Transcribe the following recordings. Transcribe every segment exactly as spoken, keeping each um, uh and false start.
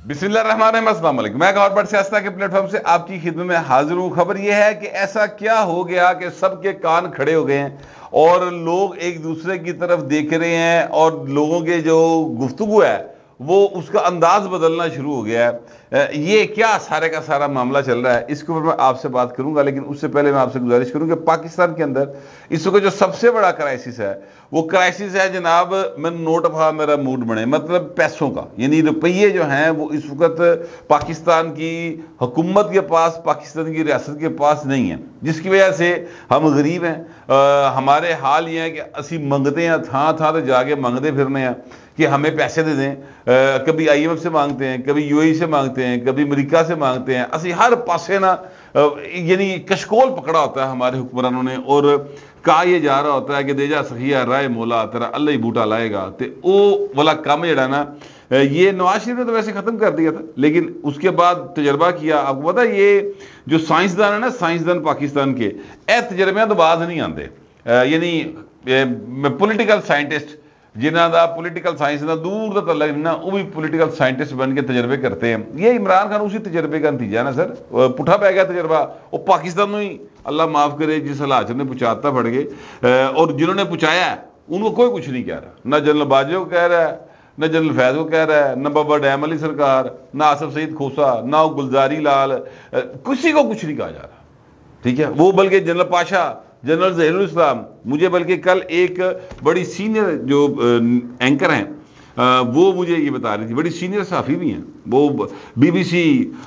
بسم اللہ الرحمن الرحیم، السلام علیکم۔ میں گور بٹ سیاستہ کے پلیٹ فارم سے آپ کی خدمت میں حاضر ہوں۔ خبر یہ ہے کہ ایسا کیا ہو گیا کہ سب کے کان کھڑے ہو گئے ہیں اور لوگ ایک دوسرے کی طرف دیکھ رہے ہیں اور لوگوں کے جو گفتگو ہے وہ اس کا انداز بدلنا شروع ہو گیا ہے۔ یہ کیا سارے کا سارا معاملہ چل رہا ہے، اس کے اوپر میں آپ سے بات کروں گا، لیکن اس سے پہلے میں آپ سے گزارش کروں کہ پاکستان کے اندر اس وقت جو سب سے بڑا کرائسس ہے وہ کرائسس ہے جناب، میں نوٹ افا میرا موڈ بنے، مطلب پیسوں کا، یعنی روپیے جو ہیں وہ اس وقت پاکستان کی حکومت کے پاس، پاکستان کی ریاست کے پاس نہیں ہیں، جس کی وجہ سے ہم غریب ہیں۔ ہمارے حال یہ ہے کہ اسی منگتے ہیں، تھاں تھاں تے جا کے منگتے پھرنے ہیں کہ ہمیں پیسے دے دیں۔ کبھی آئی ایم ایف سے مانگتے ہیں، کبھی یو اے ای سے مانگتے ہیں، کبھی امریکہ سے مانگتے ہیں۔ اسی ہر پاسے نا یعنی کشکول پکڑا ہوتا ہے ہمارے حکمرانوں نے، اور کہا یہ جا رہا ہوتا ہے کہ دے جا سخیا رائے مولا تیرا اللہ ہی بوٹا لائے گا، تے او والا کام جڑا نا یہ نواز شریف نے تو ویسے ختم کر دیا تھا، لیکن اس کے بعد تجربہ کیا۔ آپ کو پتا یہ جو سائنسدان ہے نا، سائنسدان پاکستان کے اے تجربے تو بعد نہیں آتے، یعنی پولیٹیکل سائنٹسٹ جنہاں دا پولیٹیکل سائنس دا دور دا تعلق نہیں نا، وہ بھی پولیٹیکل سائنٹسٹ بن کے تجربے کرتے ہیں۔ یہ عمران خان اسی تجربے کا نتیجہ ہے نا سر، پٹھا پہ گیا تجربہ، وہ پاکستان ہی اللہ معاف کرے جس حالات نے پہنچاتا پڑ گئے، اور جنہوں نے پہنچایا ہے ان کو کوئی کچھ نہیں کہہ رہا، نہ جنرل باجوہ کو کہہ رہا ہے، نہ جنرل فیض کو کہہ رہا ہے، نہ بابا ڈیم علی سرکار، نہ آصف سعید کھوسا، نہ گلزاری لال، کسی کو کچھ نہیں کہا جا رہا، ٹھیک ہے۔ وہ بلکہ جنرل پاشا، جنرل ظہیر الاسلام، مجھے بلکہ کل ایک بڑی سینئر جو اینکر ہیں وہ مجھے یہ بتا رہی تھی، بڑی سینئر صحافی بھی ہیں، وہ بی بی سی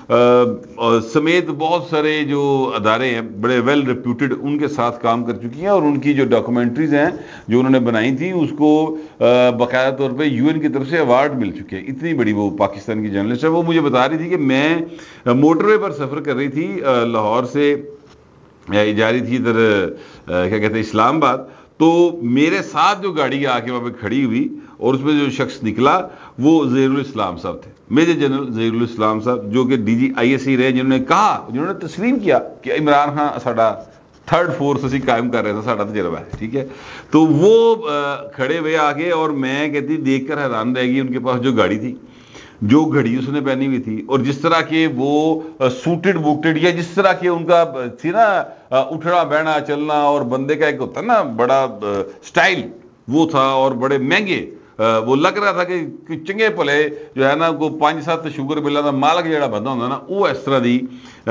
سمیت بہت سارے جو ادارے ہیں بڑے ویل ریپیوٹڈ ان کے ساتھ کام کر چکی ہیں، اور ان کی جو ڈاکومنٹریز ہیں جو انہوں نے بنائی تھیں اس کو باقاعدہ طور پہ یو این کی طرف سے ایوارڈ مل چکے ہیں، اتنی بڑی وہ پاکستان کی جرنلسٹ ہے۔ وہ مجھے بتا رہی تھی کہ میں موٹر وے پر سفر کر رہی تھی لاہور سے جا رہی تھی ادھر کیا کہتے ہیں اسلام آباد، تو میرے ساتھ جو گاڑی آ کے وہاں پہ کھڑی ہوئی اور اس میں جو شخص نکلا وہ ظہیر الاسلام صاحب تھے، میجر جنرل ظہیر الاسلام صاحب، جو کہ D G I S E رہے، جنہوں نے کہا، جنہوں نے تسلیم کیا کہ عمران خان ساڈا تھرڈ فورس اسی قائم کر رہے تھے، ساڈا تجربہ ہے، ٹھیک ہے۔ تو وہ کھڑے ہوئے آگے، اور میں کہتی دیکھ کر حیران رہ گئی، ان کے پاس جو گاڑی تھی، جو گھڑی اس نے پہنی ہوئی تھی، اور جس طرح کے وہ سوٹڈ بوٹڈ، یا جس طرح کے ان کا تھی نا اٹھنا بیٹھنا چلنا، اور بندے کا ایک ہوتا ہے نا بڑا سٹائل وہ تھا، اور بڑے مہنگے، وہ لگ رہا تھا کہ چنگے پلے جو ہے نا کو پانچ سات شوگر بلا دا مالک جڑا بندہ ہوتا نا، وہ اس طرح دی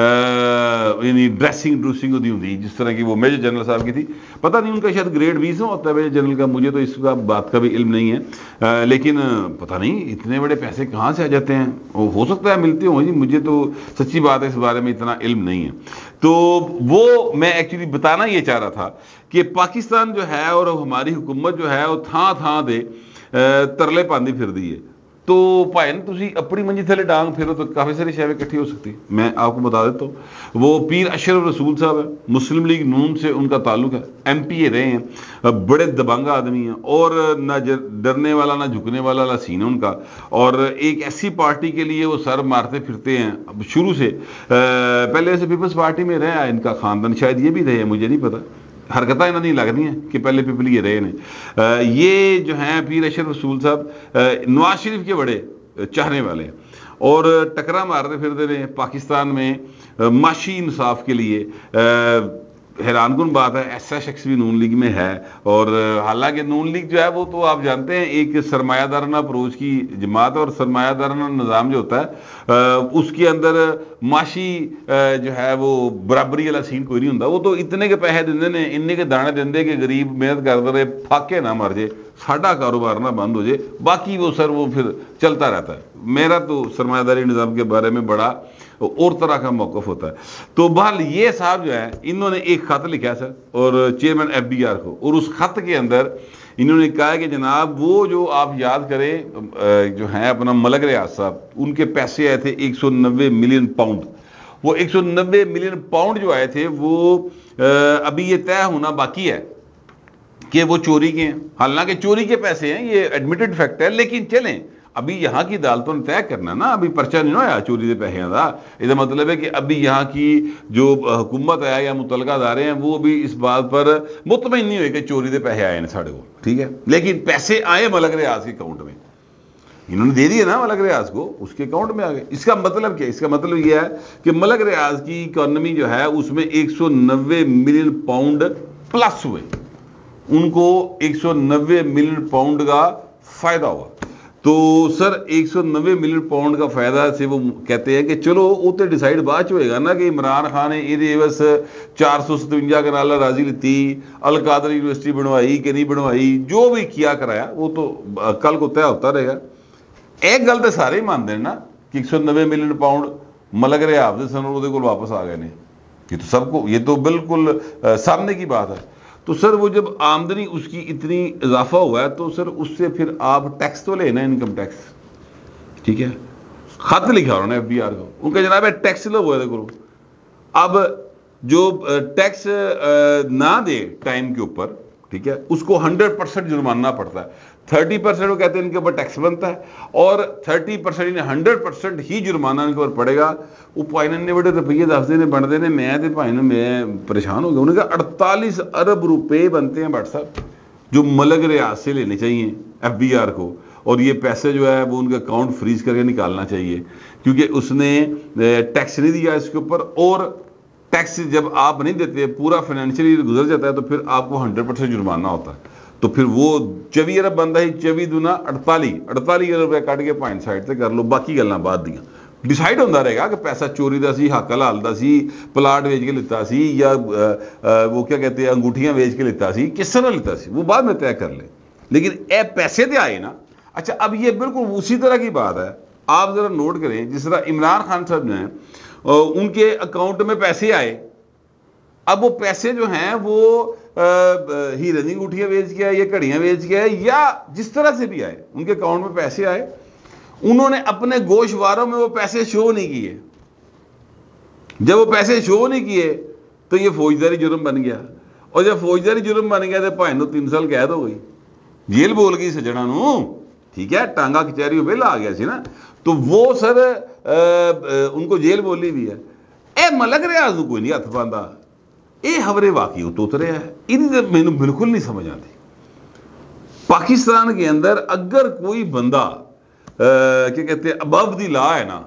یعنی ڈریسنگ ڈروسنگ ہوتی ہوتی جس طرح کی وہ میجر جنرل صاحب کی تھی۔ پتہ نہیں ان کا شاید گریڈ بیس میں ہوتا ہے میجر جنرل کا، مجھے تو اس کا بات کا بھی علم نہیں ہے، لیکن پتہ نہیں اتنے بڑے پیسے کہاں سے آ جاتے ہیں، ہو سکتا ہے ملتے ہوں جی، مجھے تو سچی بات ہے اس بارے میں اتنا علم نہیں ہے۔ تو وہ میں ایکچولی بتانا یہ چاہ رہا تھا کہ پاکستان جو ہے اور ہماری حکومت جو ہے وہ تھاں تھاں دے ترلے پاندی پھر دی ہے، تو بھائی نا تسی اپنی منجی تھلے ڈانگ پھرو تو کافی ساری شیویں اکٹھی ہو سکتی۔ میں آپ کو بتا دیتا ہوں، وہ پیر اشرف رسول صاحب ہے، مسلم لیگ نون سے ان کا تعلق ہے، ایم پی اے رہے ہیں، بڑے دبنگ آدمی ہیں، اور نہ ڈرنے والا نہ جھکنے والا نہ سین ان کا، اور ایک ایسی پارٹی کے لیے وہ سر مارتے پھرتے ہیں شروع سے، پہلے سے پیپلز پارٹی میں رہا ہے ان کا خاندان، شاید یہ بھی رہے ہیں، مجھے نہیں پتا، حرکتیں انہیں نہیں لگتی ہیں کہ پہلے پیپل یہ رہے ہیں۔ یہ جو ہیں پیر اشرف رسول صاحب نواز شریف کے بڑے چاہنے والے ہیں، اور ٹکرا مارتے پھرتے رہے پاکستان میں معاشی انصاف کے لیے۔ حیران کن بات ہے ایسا شخص بھی نون لیگ میں ہے، اور حالانکہ نون لیگ جو ہے وہ تو آپ جانتے ہیں ایک سرمایہ دارانہ اپروچ کی جماعت، اور سرمایہ دارانہ نظام جو ہوتا ہے اس کے اندر معاشی جو ہے وہ برابری والا سین کوئی نہیں ہوتا، وہ تو اتنے کے پیسے دے نے، اننے کے دانے دے کہ غریب محنت کرتے رہے پھاکے نہ مر جائے، ساڈا کاروبار نہ بند ہو جائے، باقی وہ سر وہ پھر چلتا رہتا ہے۔ میرا تو سرمایہ داری نظام کے بارے میں بڑا اور طرح کا موقف ہوتا ہے۔ تو بہرحال یہ صاحب جو ہے انہوں نے ایک خط لکھا سر، اور چیئرمین ایف بی آر کو، اور اس خط کے اندر انہوں نے کہا کہ جناب وہ جو آپ یاد کریں جو ہیں اپنا ملک ریاض صاحب، ان کے پیسے آئے تھے ایک سو نوے ملین پاؤنڈ، وہ ایک سو نوے ملین پاؤنڈ جو آئے تھے وہ ابھی یہ طے ہونا باقی ہے کہ وہ چوری کے ہیں، حالانکہ چوری کے پیسے ہیں، یہ ایڈمیٹڈ فیکٹ ہے، لیکن چلیں ابھی یہاں کی عدالتوں نے طے کرنا نا، ابھی پرچہ نہیں ہوا چوری دے پیسے کا، یہ مطلب ہے کہ ابھی یہاں کی جو حکومت ہے یا متعلقہ ادارے ہیں وہ بھی اس بات پر مطمئن نہیں ہوئے کہ چوری دے پیسے آئے ہیں ساڑھے کو، ٹھیک ہے، لیکن پیسے آئے ملک ریاض کے اکاؤنٹ میں۔ انہوں نے دے دیا نا ملک ریاض کو، اس کے اکاؤنٹ میں آ گئے. اس کا مطلب کیا؟ اس کا مطلب یہ ہے کہ ملک ریاض کی اکانومی جو ہے اس میں ایک سو نوے ملین پاؤنڈ پلس ہوئے، ان کو ایک سو نوے ملین پاؤنڈ کا فائدہ ہوا. تو سر ایک سو نوے ملین پاؤنڈ کا فائدہ سے وہ کہتے ہیں کہ چلو وہ تو ڈیسائیڈ بعد ہوئے گا نا کہ عمران خان نے یہ بس چار سو ستوجا کنال راضی لیتی، القادر یونیورسٹی بنوائی کہ نہیں بنوائی، جو بھی کیا کرایا وہ تو کل کو طے ہوتا رہے گا. ایک گل تو سارے ہی مانتے ہیں نا کہ ایک سو نوے ملین پاؤنڈ ملک ریاض دے سن وہ واپس آ گئے نے، یہ تو سب کو، یہ تو بالکل سامنے کی بات ہے. تو سر وہ جب آمدنی اس کی اتنی اضافہ ہوا ہے تو سر اس سے پھر آپ ٹیکس تو لینا انکم ٹیکس، ٹھیک ہے. خط لکھا انہوں نے ایف بی آر کو، ان کا جناب ہے ٹیکس لو ہوا کرو. اب جو ٹیکس نہ دے ٹائم کے اوپر، ٹھیک ہے، اس کو ہنڈریڈ پرسینٹ جرمانہ پڑتا ہے. تھرٹی پرسینٹ وہ کہتے ہیں ان کے اوپر ٹیکس بنتا ہے اور تھرٹی پرسینٹ انہیں ہنڈریڈ پرسینٹ ہی جرمانہ ان کے اوپر پڑے گا. وہ پائی نے بڑے روپیے دستے نے بنتے ہیں، میں تو بھائی میں پریشان ہو گیا. انہوں نے کہا اڑتالیس ارب روپے بنتے ہیں بٹ صاحب جو ملک ریاض سے لینے چاہیے ایف بی آر کو، اور یہ پیسے جو ہے وہ ان کا اکاؤنٹ فریز کر کے نکالنا چاہیے کیونکہ اس نے ٹیکس نہیں دیا اس کے اوپر. اور ٹیکس جب آپ نہیں دیتے، پورا فائنینشیل ایئر گزر جاتا ہے تو پھر آپ کو ہنڈریڈ پرسینٹ جرمانہ ہوتا ہے. تو پھر وہ چوبی ارب بنتا ہی چوبی دونا اڑتالی اڑتالی ارب روپے کٹ کے پوائنٹ سائڈ سے کر لو، باقی گلاں بعد دیاں. ڈیسائیڈ ہوتا رہے گا کہ پیسہ چوری دا سی، حق حلال دا سی، پلاٹ ویچ کے لیتا سی، یا وہ کیا کہتے ہیں انگوٹھیاں ویچ کے لیتا سی، کس طرح لیتا سی، وہ بعد میں طے کر لے. لیکن اے پیسے دے آئے نا. اچھا اب یہ بالکل اسی طرح کی بات ہے، آپ ذرا نوٹ کریں جس طرح عمران خان صاحب نے ان کے اکاؤنٹ میں پیسے آئے. اب وہ پیسے جو ہیں وہ ہیرے کی انگوٹھیاں بیچ کے آئے یا گھڑیاں بیچ کے آئے یا جس طرح سے بھی آئے، ان کے اکاؤنٹ میں پیسے آئے. انہوں نے اپنے گوشواروں میں وہ پیسے شو نہیں کیے. جب وہ پیسے شو نہیں کیے تو یہ فوجداری جرم بن گیا، اور جب فوجداری جرم بن گیا تو بھائی نو تین سال قید ہو گئی، جیل بول گئی سجنا نو، ٹھیک ہے، ٹانگا کچہری بل آ گیا سی نا. تو وہ سر ان کو جیل بولی بھی ہے. اے ملک ریاض کوئی نہیں ہاتھ پاندہ، یہ خبریں واقعی اترے ہے، انہیں مینوں بالکل نہیں سمجھ آتی. پاکستان کے اندر اگر کوئی بندہ کیا کہتے ہیں ابو دی لا ہے نا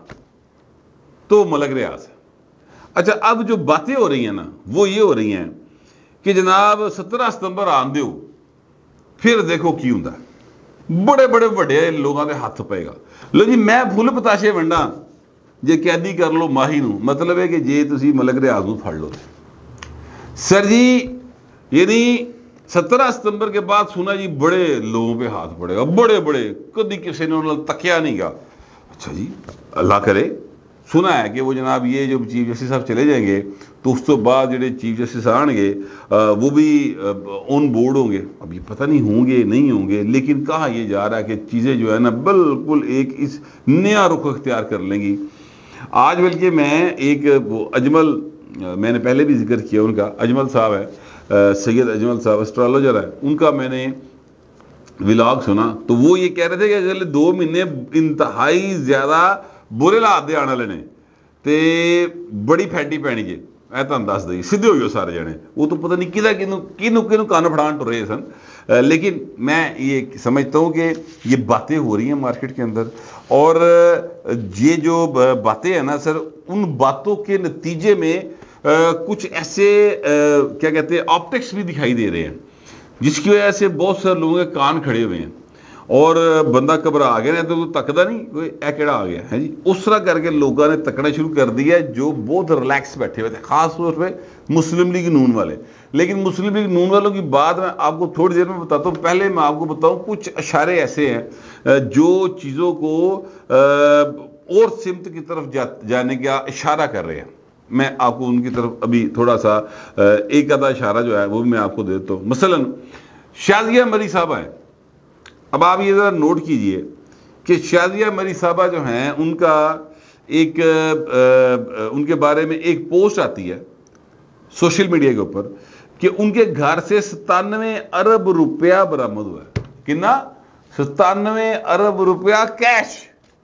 تو ملک ریاض ہے. اچھا اب جو باتیں ہو رہی ہیں نا وہ یہ ہو رہی ہیں کہ جناب سترہ ستمبر آن دیو پھر دیکھو کی ہوں بڑے بڑے بڑے لوگوں کے ہاتھ پائے گا. لو جی میں پھول پتاشے ونڈا جے قیدی کر لو ماہی نو، مطلب ہے کہ جے تسی ملک ریاض نو پھڑ لو. سر جی یعنی سترہ ستمبر کے بعد سنا جی بڑے لوگوں پہ ہاتھ پڑے گا، بڑے بڑے، کدی کسی نے انہوں نے تکیا نہیں گا. اچھا جی اللہ کرے. سنا ہے کہ وہ جناب یہ جو چیف جسٹس صاحب چلے جائیں گے تو اس تو بعد جڑے چیف جسٹس آن گے وہ بھی آن بورڈ ہوں گے. اب یہ پتہ نہیں ہوں گے نہیں ہوں گے، لیکن کہا یہ جا رہا ہے کہ چیزیں جو ہے نا بالکل ایک اس نیا رخ اختیار کر لیں گی. آج بلکہ میں ایک وہ اجمل، میں نے پہلے بھی ذکر کیا ان کا، اجمل صاحب ہے، سید اجمل صاحب اسٹرالوجر ہے، ان کا میں نے ولاگ سنا تو وہ یہ کہہ رہے تھے کہ اگلے دو مہینے انتہائی زیادہ برے حالات دے آنے والے نے تے بڑی پھیٹی پینی جی. اے تہن دس دئی سیدھے ہوئے سارے جنے، وہ تو پتہ نہیں کدھر کنوں کنوں کنوں کان پھڑان ٹرے سن. لیکن میں یہ سمجھتا ہوں کہ یہ باتیں ہو رہی ہیں مارکیٹ کے اندر، اور یہ جو باتیں ہیں نا سر ان باتوں کے نتیجے میں کچھ ایسے کیا کہتے ہیں آپٹکس بھی دکھائی دے رہے ہیں جس کی وجہ سے بہت سارے لوگوں کے کان کھڑے ہوئے ہیں اور بندہ گھبرا آ گیا تو تکدا نہیں کوئی اے کیڑا آ گیا ہے جی. اس طرح کر کے لوگوں نے تکنا شروع کر دیا ہے جو بہت ریلیکس بیٹھے ہوئے تھے، خاص طور پہ مسلم لیگ نون والے. لیکن مسلم لیگ نون والوں کی بات میں آپ کو تھوڑی دیر میں بتاتا ہوں. پہلے میں آپ کو بتاؤں کچھ اشارے ایسے ہیں جو چیزوں کو اور سمت کی طرف جانے کا اشارہ کر رہے ہیں. میں آپ کو ان کی طرف ابھی تھوڑا سا ایک آدھا اشارہ جو ہے وہ بھی میں آپ کو دے دیتا ہوں. مثلا شازیہ مری صاحبہ ہیں. اب آپ یہ ذرا نوٹ کیجئے کہ شازیہ مری صاحبہ جو ہیں ان کا ایک ان کے بارے میں ایک پوسٹ آتی ہے سوشل میڈیا کے اوپر کہ ان کے گھر سے ستانوے ارب روپیہ برآمد ہوا ہے. کتنا؟ ستانوے ارب روپیہ کیش.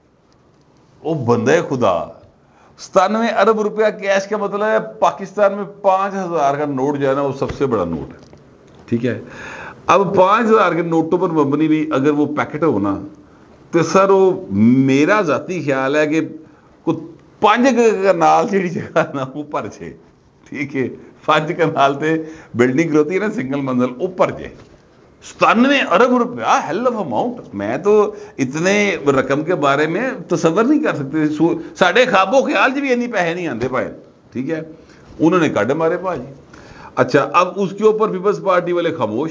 او بندے خدا، ستانوے ارب روپیہ کیش کا مطلب ہے پاکستان میں پانچ ہزار کا نوٹ جو ہے نا وہ سب سے بڑا نوٹ ہے. ٹھیک ہے، اب پانچ ہزار کے نوٹوں پر مبنی بھی اگر وہ پیکٹ ہو نا تو سر وہ میرا ذاتی خیال ہے کہ کوئی پانچ کنال جہی جگہ نا وہ بھر جائے، ٹھیک ہے، پانچ کنال تے بلڈنگ ہوتی ہے نا سنگل منزل، وہ بھر جائے. ستانوے ارب روپیہ ہیل آف اماؤنٹ. میں تو اتنے رقم کے بارے میں تصور نہیں کر سکتے، ساڑھے خواب و خیال جی بھی اتنی پیسے نہیں آتے پائے، ٹھیک ہے. انہوں نے کڈ مارے پاجی. اچھا اب اس کے اوپر پیپلز پارٹی والے خاموش،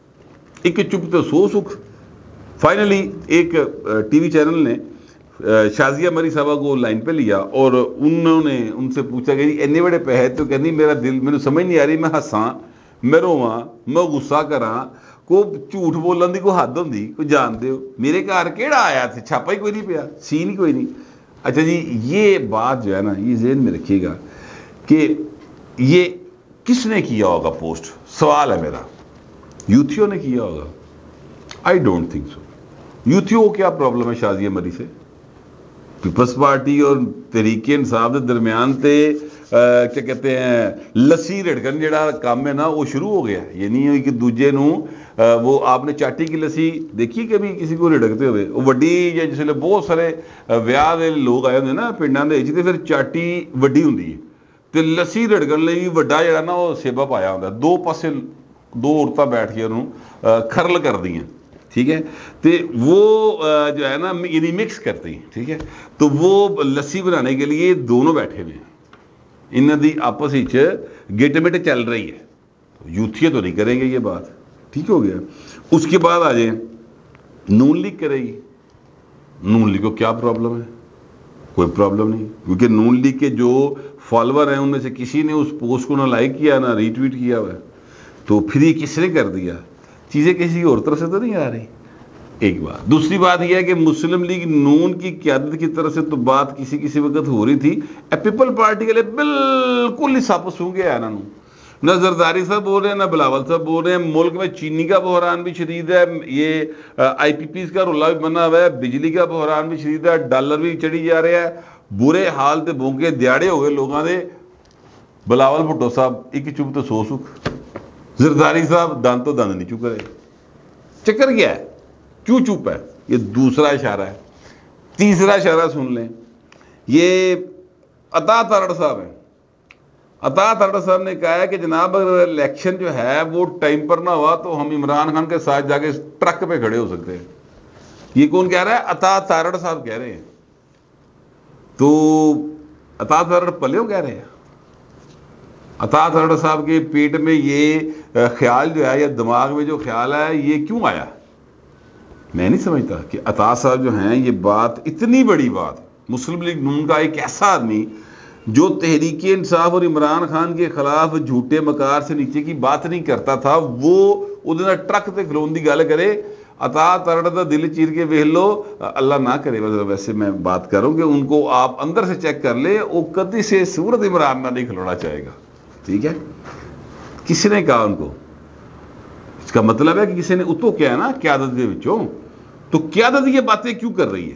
ایک چپ تو سو سکھ. فائنلی ایک ٹی وی چینل نے شازیہ مری صاحبہ کو لائن پہ لیا اور انہوں نے ان سے پوچھا کہ جی اتنے بڑے پیسے تو کہنی میرا دل میرے سمجھ نہیں آ رہی، میں ہساں میں رواں میں غصہ کراں، کو جھوٹ بولن دی کوئی حد ہوندی، کوئی جان دیو. میرے گھر کیڑا آیا تھے، چھاپا ہی کوئی نہیں پیا، سین ہی کوئی نہیں. اچھا جی یہ بات جو ہے نا یہ ذہن میں رکھیے گا کہ یہ کس نے کیا ہوگا پوسٹ؟ سوال ہے میرا. یوتھیوں نے کیا ہوگا؟ I don't think so. یوتھیوں کو کیا پرابلم ہے شازیہ مری سے؟ پیپلز پارٹی اور تحریک انصاف کے درمیان تے کیا کہتے ہیں لسی رڑکن جڑا کام ہے نا وہ شروع ہو گیا. یہ نہیں ہوئی کہ دوجے نو وہ آپ نے چاٹی کی لسی دیکھی کبھی کسی کو رڑکتے ہوئے؟ وہ وڈی یا جس ویلے بہت سارے ویاہ دے لوگ آئے ہوندے نا پنڈاں دے وچ تے پھر چاٹی وڈی ہوندی ہے تے لسی رڑکن لئی وڈا جڑا نا وہ سیبا پایا ہوندا، دو پاسے دو عورتاں بیٹھ کے انہوں کھرل کر دی ہیں، ٹھیک ہے. تو وہ جو ہے نا یعنی مکس کرتی ہیں، ٹھیک ہے. تو وہ لسی بنانے کے لیے دونوں بیٹھے ہوئے ہیں، انہوں دی آپس گٹ مٹ چل رہی ہے. یوتھیے تو نہیں کریں گے یہ بات، ٹھیک ہو گیا. اس کے بعد آ جائیں نون لیگ کرے گی. نون لیگ کو کیا پرابلم ہے؟ کوئی پرابلم نہیں، کیونکہ نون لیگ کے جو فالوور ہیں ان میں سے کسی نے اس پوسٹ کو نہ لائک کیا نہ ری ٹویٹ کیا ہوا ہے، تو پھر یہ کس نے کر دیا؟ چیزیں کسی اور طرف سے تو نہیں آ رہی. ایک بات. دوسری بات یہ ہے کہ مسلم لیگ نون کی قیادت کی طرف سے تو بات کسی کسی وقت ہو رہی تھی، پیپل پارٹی کے لیے بالکل ہی سپ سونگ گیا ہے. نہ زرداری صاحب بول رہے ہیں نہ بلاول صاحب بول رہے ہیں. ملک میں چینی کا بحران بھی شدید ہے، یہ آئی پی پیز کا رولہ بھی بنا ہوا ہے، بجلی کا بحران بھی شدید ہے، ڈالر بھی چڑھی جا رہا ہے، برے حال تے بونکے دیاڑے ہو گئے لوگوں دے. بلاول بھٹو صاحب ایک چپ تو سو سکھ، زرداری صاحب دند تو دند نہیں چک رہے. چکر کیا ہے؟ کیوں چپ ہے؟ یہ دوسرا اشارہ ہے. تیسرا اشارہ سن لیں. یہ عطا تارڑ صاحب ہیں. عطا تارڑ صاحب نے کہا ہے کہ جناب اگر الیکشن جو ہے وہ ٹائم پر نہ ہوا تو ہم عمران خان کے ساتھ جا کے ٹرک پہ کھڑے ہو سکتے ہیں. یہ کون کہہ رہا ہے؟ عطا تارڑ صاحب کہہ رہے ہیں. تو عطا تارڑ پلیوں کہہ رہے ہیں. عطا تارڑ صاحب کے پیٹ میں یہ خیال جو ہے یا دماغ میں جو خیال ہے یہ کیوں آیا؟ میں نہیں سمجھتا کہ عطا صاحب جو ہیں یہ بات اتنی بڑی بات، مسلم لیگ نون کا ایک ایسا آدمی جو تحریک انصاف اور عمران خان کے خلاف جھوٹے مکار سے نیچے کی بات نہیں کرتا تھا، وہ ادھر ٹرک تے کھلون دی گل کرے. عطا تارڑ دا دل چیر کے ویکھ لو، اللہ نہ کرے ویسے میں بات کروں کہ ان کو آپ اندر سے چیک کر لے، وہ کدی سے صورت عمران نہ نہیں کھلونا چاہے گا. ٹھیک ہے. کس نے کہا ان کو؟ اس کا مطلب ہے کہ کسی نے اتو کیا ہے نا قیادت کے وچوں. تو قیادت یہ باتیں کیوں کر رہی ہے؟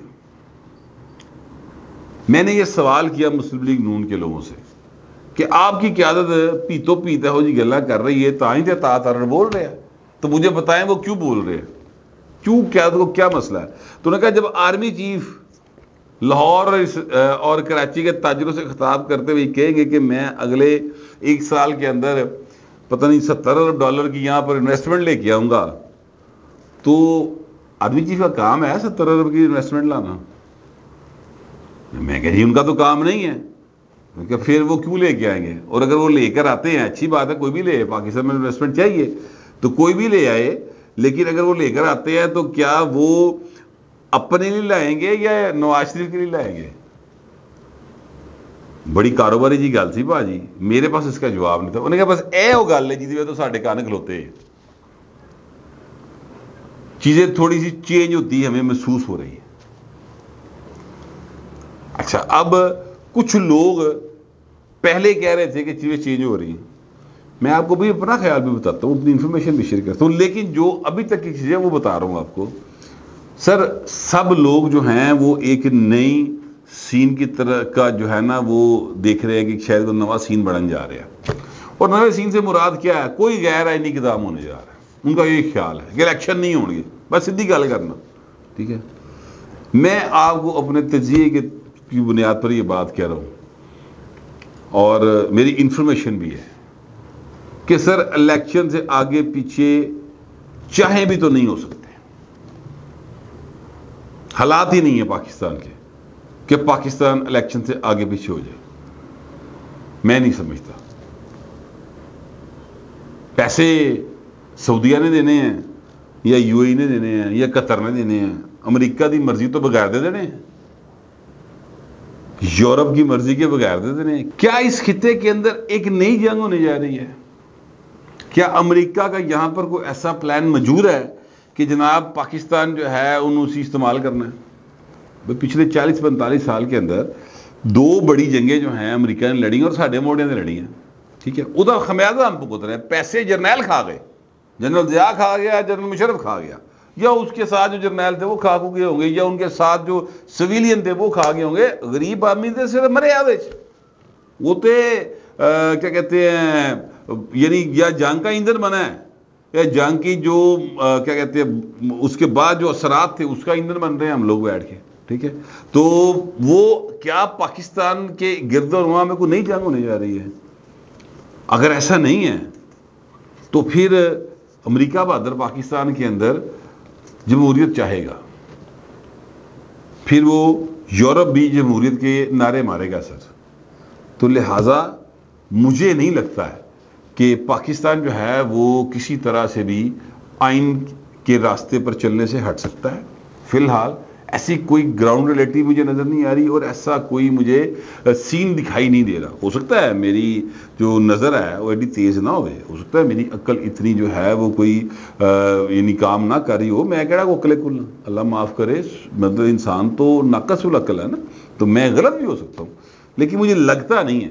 میں نے یہ سوال کیا مسلم لیگ نون کے لوگوں سے کہ آپ کی قیادت پیتو پیت ہو جی گلا کر رہی ہے تاں ہی تے عطا تارڑ بول رہے ہیں، تو مجھے بتائیں وہ کیوں بول رہے ہیں، کیوں قیادت کو کیا مسئلہ ہے؟ تو انہوں نے کہا جب آرمی چیف لاہور اور کراچی کے تاجروں سے خطاب کرتے ہوئے کہیں گے کہ میں اگلے ایک سال کے اندر پتہ نہیں ستر ارب ڈالر کی یہاں پر انویسٹمنٹ لے کے آؤں گا، تو آرمی چیف کا کام ہے ستر ارب کی انویسٹمنٹ لانا؟ میں کہہ جی ان کا تو کام نہیں ہے. کہ پھر وہ کیوں لے کے آئیں گے؟ اور اگر وہ لے کر آتے ہیں اچھی بات ہے، کوئی بھی لے، پاکستان میں انویسٹمنٹ چاہیے تو کوئی بھی لے آئے، لیکن اگر وہ لے کر آتے ہیں تو کیا وہ اپنے لیے لائیں گے یا نواز شریف کے لیے لائیں گے؟ بڑی کاروباری جی گل سی باجی، میرے پاس اس کا جواب نہیں تھا. انہوں نے کہا بس اے وہ گل ہے جی تو ساڈے کان کھلوتے ہیں. چیزیں تھوڑی سی چینج ہوتی ہمیں محسوس ہو رہی ہے. اچھا اب کچھ لوگ پہلے کہہ رہے تھے کہ چیزیں چینج ہو رہی ہیں. میں آپ کو بھی اپنا خیال بھی بتاتا ہوں، اپنی انفارمیشن بھی شیئر کرتا ہوں، لیکن جو ابھی تک کی چیزیں وہ بتا رہا ہوں آپ کو. سر سب لوگ جو ہیں وہ ایک نئی سین کی طرح کا جو ہے نا وہ دیکھ رہے ہیں کہ شاید وہ نواں سین بڑھن جا رہا ہے. اور نئے سین سے مراد کیا ہے؟ کوئی غیر آئینی اقدام ہونے جا رہا ہے. ان کا یہ خیال ہے کہ الیکشن نہیں ہوں گے، بس سیدھی گل کرنا. ٹھیک ہے. میں آپ کو اپنے تجزیے کے کی بنیاد پر یہ بات کہہ رہا ہوں اور میری انفارمیشن بھی ہے کہ سر الیکشن سے آگے پیچھے چاہیں بھی تو نہیں ہو سکتے، حالات ہی نہیں ہیں پاکستان کے کہ پاکستان الیکشن سے آگے پیچھے ہو جائے. میں نہیں سمجھتا. پیسے سعودیہ نے دینے ہیں یا یو اے ای نے دینے ہیں یا قطر نے دینے ہیں، امریکہ کی مرضی تو بغیر دے دینے ہیں، یورپ کی مرضی کے بغیر دے دینے ہیں. کیا اس خطے کے اندر ایک نئی جنگ ہونے جا رہی ہے؟ کیا امریکہ کا یہاں پر کوئی ایسا پلان موجود ہے کہ جناب پاکستان جو ہے انہوں سے استعمال کرنا ہے؟ پچھلے چالیس پینتالیس سال کے اندر دو بڑی جنگیں جو ہیں امریکہ نے لڑی ہیں اور ساڑھے موڑے نے لڑی ہیں، ٹھیک ہے. ادھر خمیازہ ہم کو رہے ہیں، پیسے جرنیل کھا گئے، جنرل ضیاء کھا گیا، جنرل مشرف کھا گیا، یا اس کے ساتھ جو جرنیل تھے وہ کھا گئے ہوں گے، یا ان کے ساتھ جو سویلین تھے وہ کھا گئے ہوں گے. غریب آدمی تھے صرف مرے آدھے وہ تھے کیا کہتے ہیں، یعنی یا جنگ کا ایندھن بنا ہے یا جنگ کی جو کیا کہتے ہیں اس کے بعد جو اثرات تھے اس کا ایندھن بن رہے ہیں ہم لوگ بیٹھ کے، ٹھیک ہے. تو وہ کیا پاکستان کے گرد و نواح میں کوئی نئی جنگ ہونے جا رہی ہے؟ اگر ایسا نہیں ہے تو پھر امریکہ بہادر پاکستان کے اندر جمہوریت چاہے گا، پھر وہ یورپ بھی جمہوریت کے نعرے مارے گا سر. تو لہٰذا مجھے نہیں لگتا ہے کہ پاکستان جو ہے وہ کسی طرح سے بھی آئین کے راستے پر چلنے سے ہٹ سکتا ہے. فی الحال ایسی کوئی گراؤنڈ ریلیٹی مجھے نظر نہیں آ رہی اور ایسا کوئی مجھے سین دکھائی نہیں دے رہا. ہو سکتا ہے میری جو نظر ہے وہ ایڈی تیز نہ ہوئے، ہو سکتا ہے میری عقل اتنی جو ہے وہ کوئی یعنی کام نہ کر رہی ہو. میں کہہ رہا وہ عقل کل اللہ معاف کرے، مطلب انسان تو ناقص العقل ہے نا، تو میں غلط بھی ہو سکتا ہوں، لیکن مجھے لگتا نہیں ہے.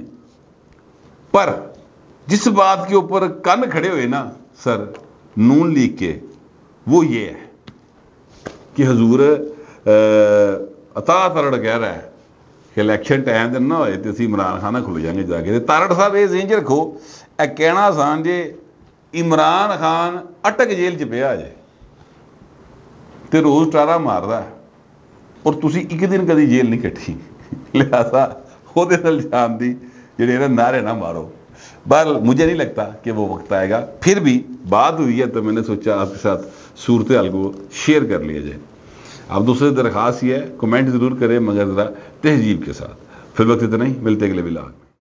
پر جس بات کے اوپر کن کھڑے ہوئے نا سر نون لیگ کے، وہ یہ ہے کہ حضور عطا تارڑ کہہ رہا ہے کہ الیکشن ٹائم دن نہ ہوئے تو اسی عمران خانہ کھلو جائیں گے جا کے. تارڑ صاحب یہ ذہن چ رکھو، اے کہنا آسان جے عمران خان اٹک جیل چ پیا جائے تے روز ٹارا مار رہا ہے اور تسی ایک دن کدی جیل نہیں کٹھی، لہذا خود نال جان دی جڑے نا نعرے نہ مارو. بہرحال مجھے نہیں لگتا کہ وہ وقت آئے گا. پھر بھی بات ہوئی ہے تو میں نے سوچا آپ کے ساتھ صورتحال کو شیئر کر لیا جائے. آپ دوسرے درخواست یہ ہے کمنٹ ضرور کریں مگر ذرا تہذیب کے ساتھ. پھر وقت اتنا ہی، ملتے اگلے ولاگ.